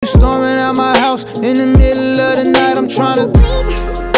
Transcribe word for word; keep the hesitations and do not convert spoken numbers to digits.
storming out my house in the middle of the night. I'm tryna